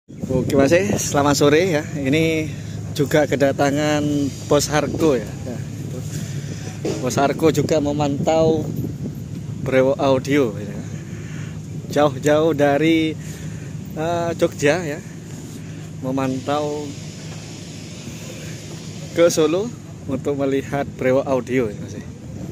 Oke Mas, selamat sore ya. Ini juga kedatangan Bos Harko ya. Bos Harko juga memantau Brewok Audio ya. Jauh-jauh dari Jogja ya, memantau ke Solo untuk melihat Brewok Audio ya Mas.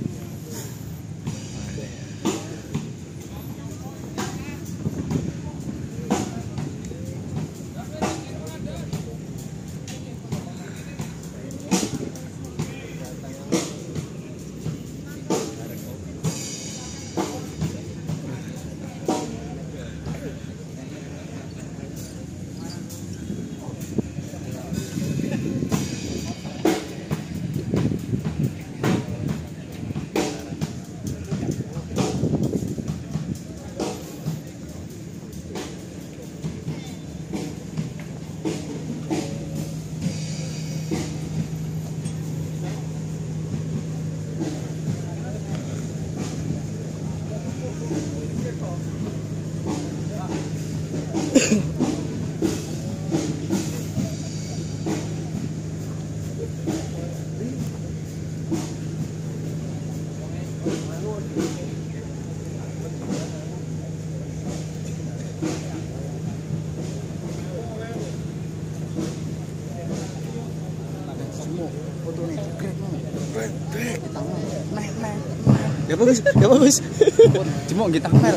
Ya bagus, ya bagus. Cuma kita mel.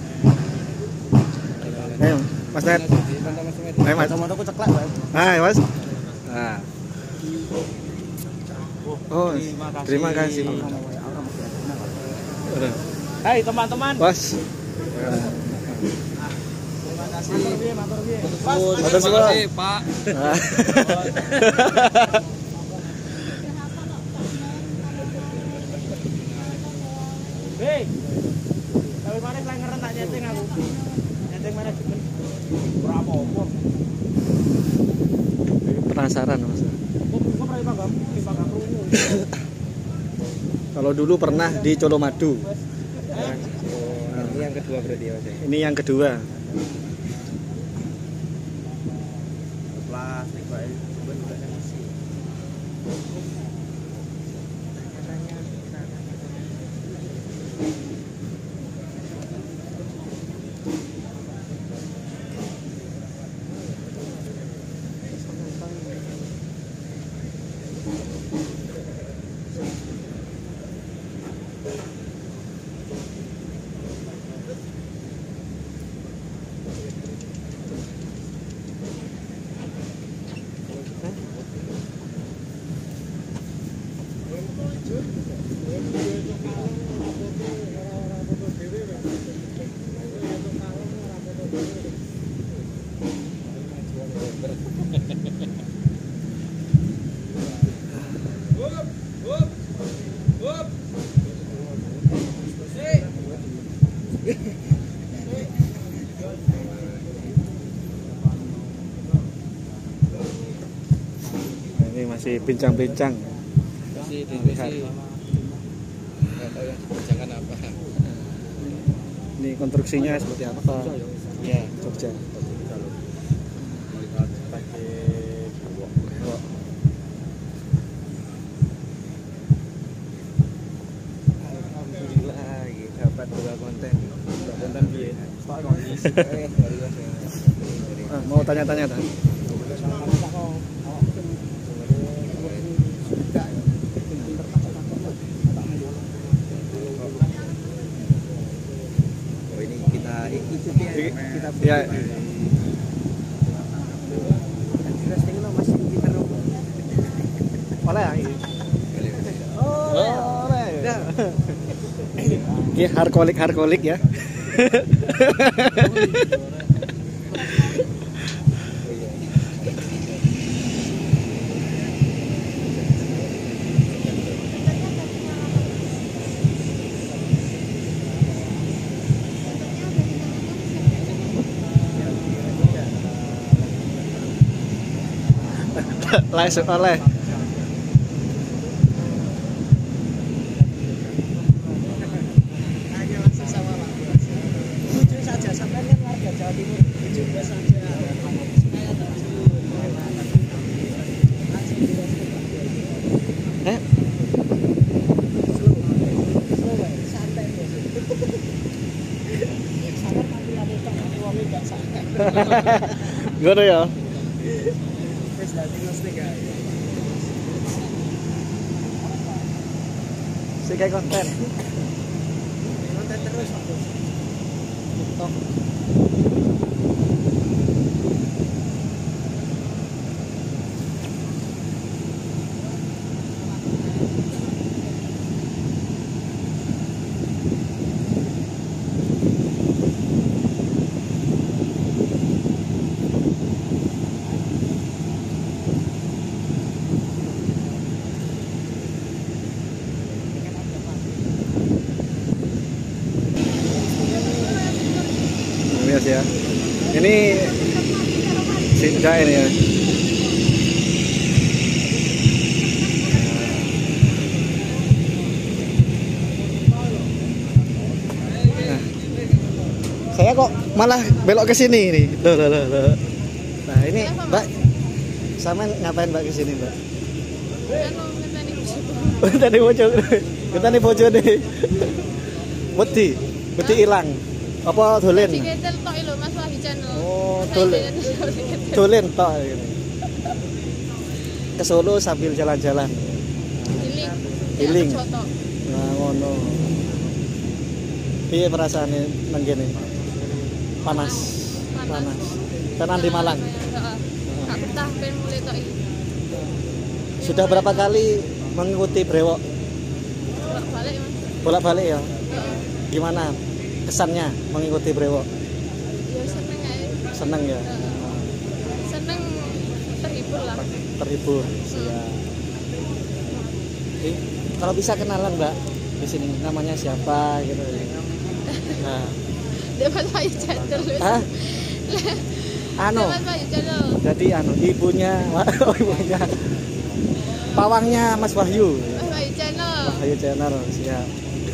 Ayo, Mas Net. Ayo Mas. Sama aku ceklak, Hai Mas. Nah. Oh, terima kasih. Hai teman-teman. Bos. Terima kasih. Matur suwun, Pak. Hei. Tapi mana saya ngeren tak nyeting aku. Nyeting mana juga. Ora apa-apa. Penasaran Mas. Kok pernah dipanggang krungu. Kalau dulu pernah di Colomadu. Ini yang kedua berarti ya, Mas. Ini yang kedua. Plastik Pak. Coba juga saya isi. Ini masih bincang-bincang. Masih diskusi. Enggak tahu yang dibincangkan apa. Ini konstruksinya seperti apa? Ya, Jogja. melihat pakai Brewok. Alhamdulillah dapat 2 konten. 2 konten piye? Mau tanya-tanya tak? Oh ini kita ikuti ya. Kita Ya. Oleh ya. Oh, oleh. Ini harkolik ya. Langsung oleh. Lucu saja, sampai kan warga Jawa Timur lucu saja. Eh? Slow wae, santai bos. Sabar tampilannya tok nanti wong gak santai. Ngono ya. Wis dadi mesti kae. Sik kayak konten. Konten terus bos. TikTok. Biasa ya. Ini Sinda ini ya. Nah, saya kok malah belok ke sini nih. Loh. Nah, ini Mbak sama ngapain Mbak ke sini, Mbak? Tadi bocor. Kita nih bocor deh. Beti hilang. Apa dolen? Diketel tok lho Mas Wahyu channel. Oh, dolen tok ini. Ke Solo sambil jalan-jalan. Healing. Nah, ngono. Piye perasaane nang kene? Panas. Tenan di Malang. Heeh. Gak betah pengen mulai tok iki. Sudah berapa kali mengikuti brewok? Bolak-balik Mas. Bolak-balik ya. Heeh. Gimana kesannya mengikuti brewok? Ya seneng ae. Seneng ya. Seneng terhibur lah. Terhibur. Siap. Kalau bisa kenalan Mbak di sini namanya siapa gitu. Nah, Dia Mas Wahyu channel. ah, anu, Mas Wahyu channel. jadi ibunya, oh ibunya, pawangnya Mas Wahyu. Mas Wahyu channel. Wahyu channel, siap.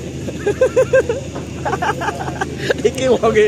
Iki wonge.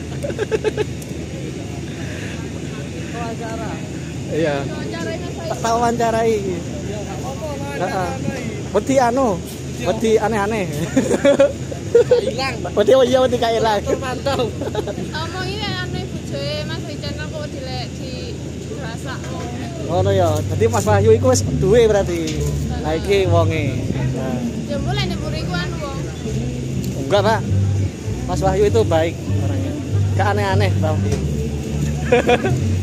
Wawancara. Iya. Wawancarai Mas Wahyu. Tak wawancarai iki. Ya enggak apa-apa, Heeh. Wedi anu, wedi aneh-aneh. hilang. Wedi oh iya wedi kae ilang. Terpantau. Omongin anu bojoe Mas Wahyu channel kok dilek di rasakno. Ngono ya. Dadi Mas Wahyu iku wis duwe berarti. Nah iki wonge. Nah, Ya mulai nek muriku anu wong. enggak, Pak. Mas Wahyu itu baik orangnya. Gak aneh-aneh tau.